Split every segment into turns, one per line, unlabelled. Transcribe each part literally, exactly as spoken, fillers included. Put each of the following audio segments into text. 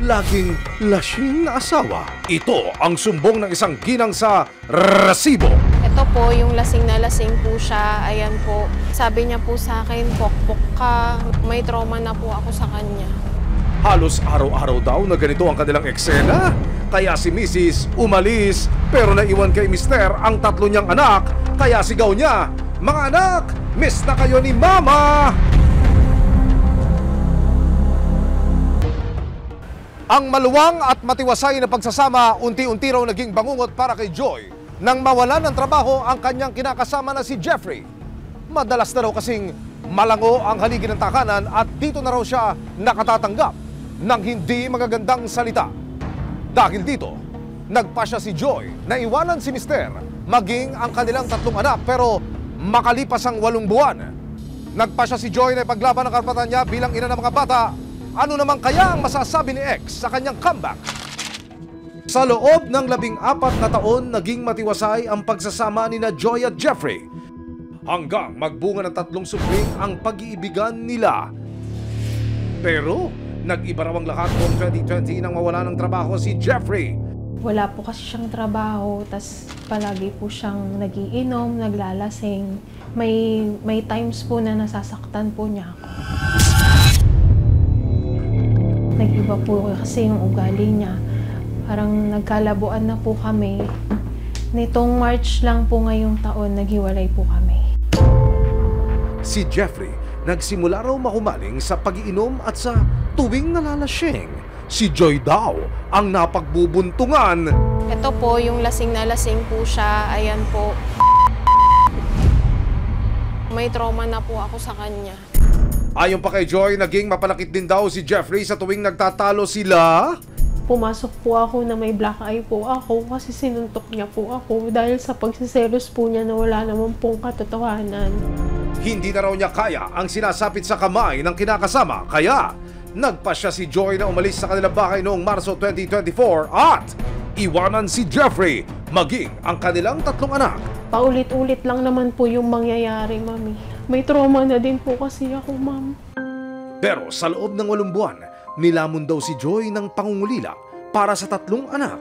laging lasing na asawa. Ito ang sumbong ng isang ginang sa resibo.
Ito po, yung lasing na lasing po siya. Ayan po. Sabi niya po sa akin, pokpok ka. May trauma na po ako sa kanya.
Halos araw-araw daw na ganito ang kanilang eksena. Kaya si Missus umalis, pero naiwan kay Mister ang tatlo niyang anak. Kaya sigaw niya, "Mga anak, miss na kayo ni Mama!" Ang maluwang at matiwasay na pagsasama unti-unti raw naging bangungot para kay Joy nang mawalan ng trabaho ang kanyang kinakasama na si Jeffrey. Madalas na raw kasing malango ang haligi ng takanan at dito na raw siya nakatatanggap ng hindi magagandang salita. Dahil dito, nagpasya si Joy na iwanan si Mister maging ang kanilang tatlong anak pero makalipas ang walong buwan. Nagpasya si Joy na ipaglaban ang karapatan niya bilang ina ng mga bata. Ano naman kaya ang masasabi ni X sa kanyang comeback? Sa loob ng labing apat na taon, naging matiwasay ang pagsasama ni na Joy at Jeffrey. Hanggang magbunga ng tatlong supling ang pag-iibigan nila. Pero, nag-iba raw ang lahat noong twenty twenty nang mawala ng trabaho si Jeffrey.
Wala po kasi siyang trabaho, tas palagi po siyang nagiinom, naglalasing. May, may times po na nasasaktan po niya ako. Nag-iba po kasi yung ugali niya. Parang nagkalabuan na po kami. Nitong March lang po ngayong taon, naghiwalay po kami.
Si Jeffrey nagsimula raw mahumaling sa pag-iinom at sa tuwing nalalasing. Si Joy daw ang napagbubuntungan.
Ito po, yung lasing na lasing po siya. Ayan po. May trauma na po ako sa kanya.
Ayon pa kay Joy, naging mapalakit din daw si Jeffrey sa tuwing nagtatalo sila.
Pumasok po ako na may black eye po ako kasi sinuntok niya po ako dahil sa pagsiselos po niya na wala naman pong katotohanan.
Hindi na raw niya kaya ang sinasapit sa kamay ng kinakasama, kaya nagpasya si Joy na umalis sa kanilang bahay noong Marso twenty twenty-four at iwanan si Jeffrey maging ang kanilang tatlong anak.
Paulit-ulit lang naman po yung mangyayari, Mami. May trauma na din po kasi ako, Ma'am.
Pero sa loob ng walong buwan, nilamon daw si Joy ng pangungulila para sa tatlong anak.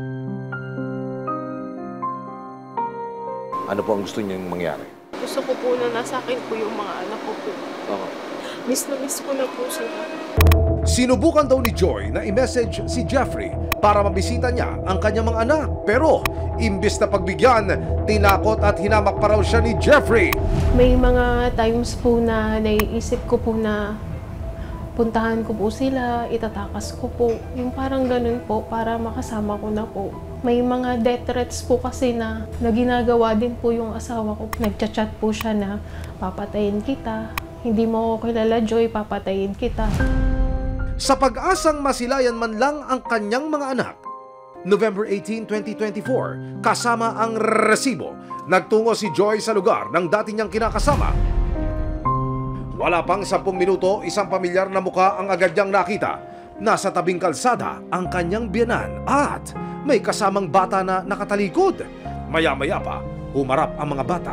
Ano po ang gusto niyang mangyari?
Gusto ko po na nasa akin po yung mga anak ko po.
Oo.
Miss na miss ko na po sila.
Sinubukan daw ni Joy na i-message si Jeffrey para mabisita niya ang kanyang mga anak. Pero imbis na pagbigyan, tinakot at hinamak pa raw siya ni Jeffrey.
May mga times po na naiisip ko po na puntahan ko po sila, itatakas ko po. Yung parang ganun po para makasama ko na po. May mga death threats po kasi na, na ginagawa din po yung asawa ko. Nagchat-chat po siya na papatayin kita. Hindi mo ako kilala, Joy, papatayin kita.
Sa pag-asang masilayan man lang ang kanyang mga anak, November eighteenth, twenty twenty-four, kasama ang resibo, nagtungo si Joy sa lugar ng dati niyang kinakasama. Wala pang sampung minuto, isang pamilyar na muka ang agad niyang nakita. Nasa tabing kalsada ang kanyang biyanan at may kasamang bata na nakatalikod. Maya-maya pa, humarap ang mga bata.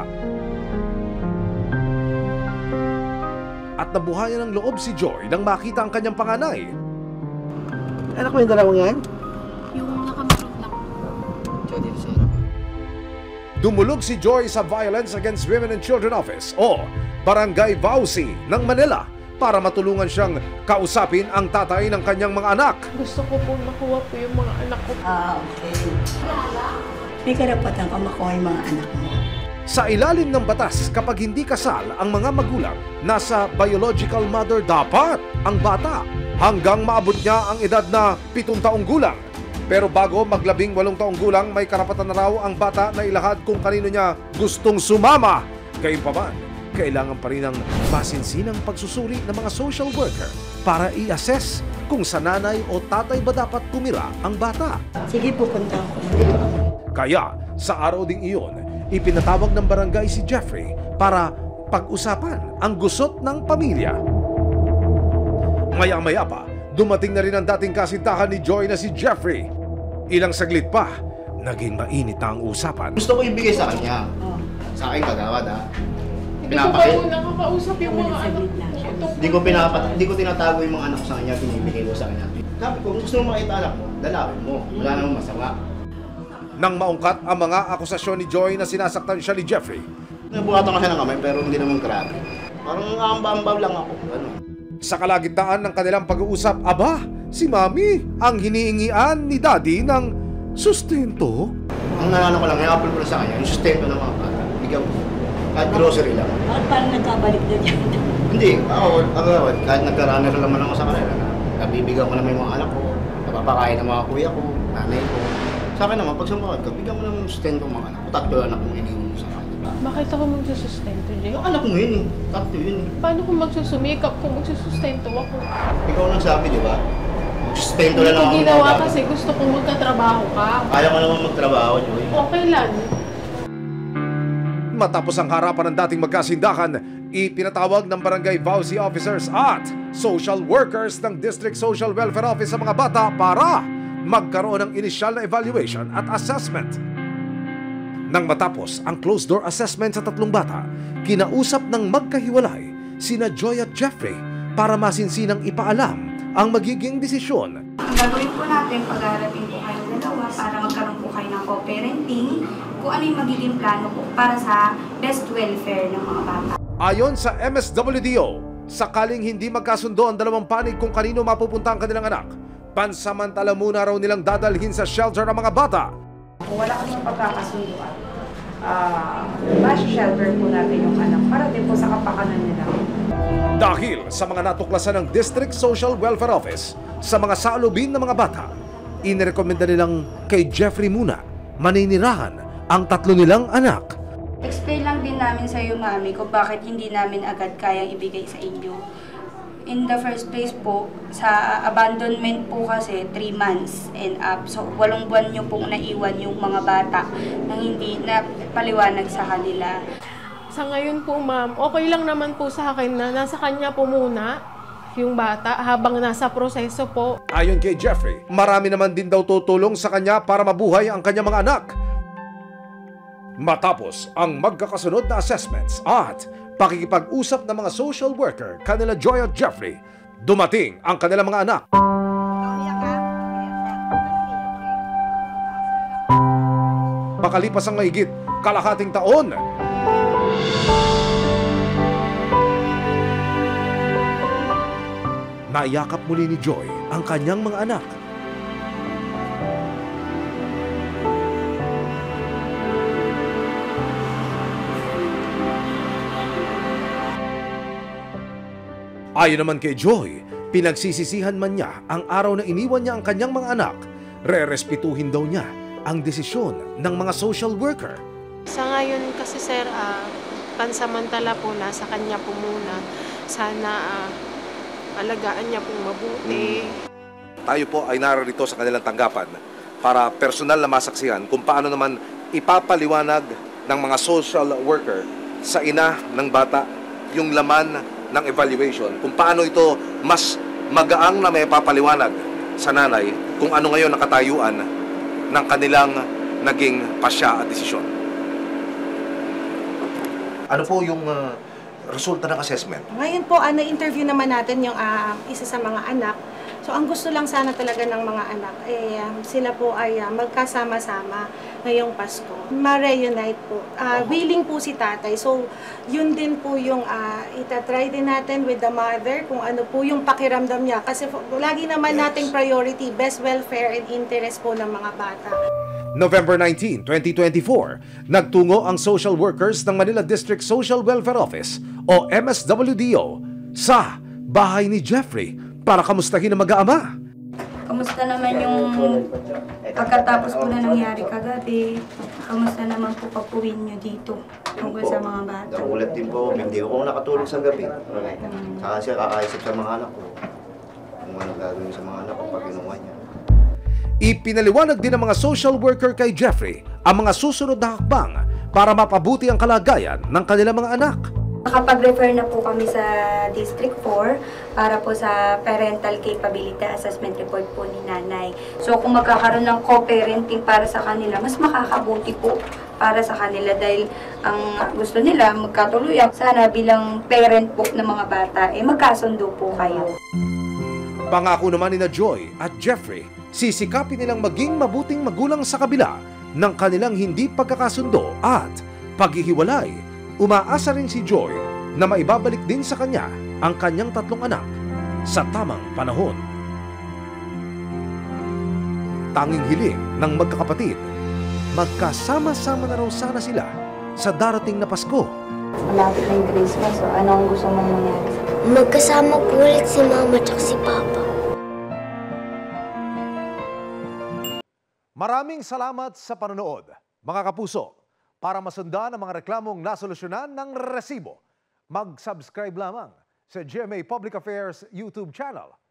At nabuhayan ng loob si Joy nang makita ang kanyang panganay.
Anak mo yung dalawang yan?
Yung nakamarot lang.
Dumulog si Joy sa Violence Against Women and Children Office o Barangay Vauci ng Manila para matulungan siyang kausapin ang tatay ng kanyang mga anak.
Gusto ko po makuha po yung mga anak ko.
Ah, okay. May karapatan ka makuha yung mga anak mo.
Sa ilalim ng batas, kapag hindi kasal ang mga magulang, nasa biological mother dapat ang bata hanggang maabot niya ang edad na pitong taong gulang. Pero bago maglabing walong taong gulang, may karapatan na raw ang bata na ilahad kung kanino niya gustong sumama. Gayunpaman, kailangan pa rin ng masinsinang pagsusuri ng mga social worker para i-assess kung sa nanay o tatay ba dapat tumira ang bata.
Sige, pupunta ako.
Kaya, sa araw ding iyon, ipinatawag ng barangay si Jeffrey para pag-usapan ang gusot ng pamilya. Maya-maya pa, dumating na rin ang dating kasintahan ni Joy na si Jeffrey. Ilang saglit pa, naging mainit na ang usapan.
Gusto ko ibigay sa kanya. Sa akin kagawad ha.
Hindi ko pa po nakakausap yung mga anak ko.
Hindi ko pinapat, hindi ko tinatago yung mga anak ko sa kanya, pinibigay ko sa kanya. Sabi ko, kung gusto mo makita anak mo, dalawin mo. Wala namang masama.
Nang maungkat ang mga akusasyon ni Joy na sinasaktan siya ni Jeffrey,
Nabuhatan ko siya ng kamay, pero hindi naman grabe. Parang amba-ambaw lang ako. Ano?
sa kalagitnaan ng kanilang pag-uusap, aba, si Mami ang hiniingian ni Daddy ng sustento.
Ang nanano ko lang, i-apple ko na sa kanya, yung sustento ng mga bata. Bigyan ko. Kahit grocery lang.
Bakit parang nagkabalik na dyan?
Hindi, ako, ako, kahit nagka-runner naman ako sa kanila, nabibigyan ko naman yung mga anak ko, napapakain ng mga kuya ko, nanay ko. Sa akin naman, pag sumakot ka, bigyan mo naman yung sustento ng mga anak ko. Tatlo anak kong iniwan mo sa akin.
Bakit ako magsusustento, Jay?
Yung anak mo yun eh. Tatlo yun eh.
Paano kung magsusumikap kung magsusustento ako?
Ikaw nang sabi, di ba? Sustento
Hindi
na lang
ko
ako.
ginawa
ng
kasi gusto kong magkatrabaho ka.
Kaya ko naman magtrabaho, Joy.
Okay lang.
Matapos ang harapan ng dating magkasindahan, ipinatawag ng barangay Vauci officers at social workers ng District Social Welfare Office sa mga bata para magkaroon ng initial na evaluation at assessment. Nang matapos ang closed-door assessment sa tatlong bata, kinausap ng magkahiwalay sina Joy at Jeffrey para masinsinang ipaalam ang magiging desisyon.
Ang gagawin po natin, pag-aarapin po kayo dalawa para magkaroon po kayo ng co-parenting, kung ano yung magiging plano po para sa best welfare ng mga bata.
Ayon sa M S W D O, sakaling hindi magkasundo ang dalawang panig kung kanino mapupunta ang kanilang anak, pansamantala muna raw nilang dadalhin sa shelter ang mga bata.
Kung wala kang pagkakasunduan, uh, mas-shelter po natin yung anak para din po sa kapakanan nila.
Dahil sa mga natuklasan ng District Social Welfare Office sa mga saalubin ng mga bata, inirekomenda nilang kay Jeffrey muna maninirahan ang tatlo nilang anak.
Explain lang din namin sa iyo, Mami, kung bakit hindi namin agad kayang ibigay sa inyo. In the first place po, sa abandonment po kasi three months and up. So, walong buwan nyo pong naiwan yung mga bata nang hindi na paliwanag sa kanila.
Sa ngayon po, ma'am, okay lang naman po sa akin na nasa kanya po muna yung bata habang nasa proseso po.
Ayon kay Jeffrey, marami naman din daw tutulong sa kanya para mabuhay ang kanyang mga anak. Matapos ang magkakasunod na assessments at pakikipag-usap ng mga social worker kanila Joy at Jeffrey, dumating ang kanilang mga anak. Makalipas ang mahigit kalahating taon, naiyakap muli ni Joy ang kanyang mga anak. Ayon naman kay Joy, pinagsisisihan man niya ang araw na iniwan niya ang kanyang mga anak, re-respetuhin daw niya ang desisyon ng mga social worker.
Sa ngayon kasi, sir, ah, pansamantala po nasa kanya po muna. Sana ah, alagaan niya pong mabuti.
Tayo po ay narito sa kanilang tanggapan para personal na masaksihan kung paano naman ipapaliwanag ng mga social worker sa ina ng bata yung laman ng evaluation, kung paano ito mas magaang na may papaliwanag sa nanay kung ano ngayon nakatayuan ng kanilang naging pasya at desisyon. Ano po yung uh, resulta ng assessment?
Ngayon po, ano, interview naman natin yung uh, isa sa mga anak. So, ang gusto lang sana talaga ng mga anak, eh, um, sila po ay uh, magkasama-sama ngayong Pasko. Ma-reunite po. Uh, willing po si tatay. So, yun din po yung uh, itatry din natin with the mother, kung ano po yung pakiramdam niya. Kasi lagi naman
Yes.
nating priority, best welfare and interest po ng mga bata.
November nineteenth, twenty twenty-four, nagtungo ang social workers ng Manila District Social Welfare Office o M S W D O sa bahay ni Jeffrey para kamustahin ang mag-aama.
Kamusta naman yung pagkatapos po na nangyari kagabi? Kamusta naman po pag-uwi nyo dito tungkol sa mga bata?
Nakulat din po, hindi ko nakatulog sa gabi. Saka siya kakaisip sa mga anak ko. Kung ano gagawin sa mga anak ko pag kinuha niya.
Ipinaliwanag din ng mga social worker kay Jeffrey ang mga susunod na hakbang para mapabuti ang kalagayan ng kanilang mga anak.
Nakapag-refer na po kami sa District four para po sa parental capability assessment report po ni nanay. So kung magkakaroon ng co-parenting para sa kanila, mas makakabuti po para sa kanila dahil ang gusto nila magkatuluyan. Sana bilang parent po ng mga bata, eh magkasundo po kayo.
Pangako naman ni na Joy at Jeffrey, sisikapin nilang maging mabuting magulang sa kabila ng kanilang hindi pagkakasundo at paghihiwalay. Umaasa rin si Joy na maibabalik din sa kanya ang kanyang tatlong anak sa tamang panahon. Tanging hiling ng magkakapatid, magkasama-sama na raw sana sila sa darating na Pasko.
Malapit na yung Christmas, so ano ang gusto mong mangyari?
Magkasama po ulit si Mama at si Papa.
Maraming salamat sa panonood, mga kapuso. Para masundan ang mga reklamong nasolusyonan ng resibo, mag-subscribe lamang sa G M A Public Affairs YouTube channel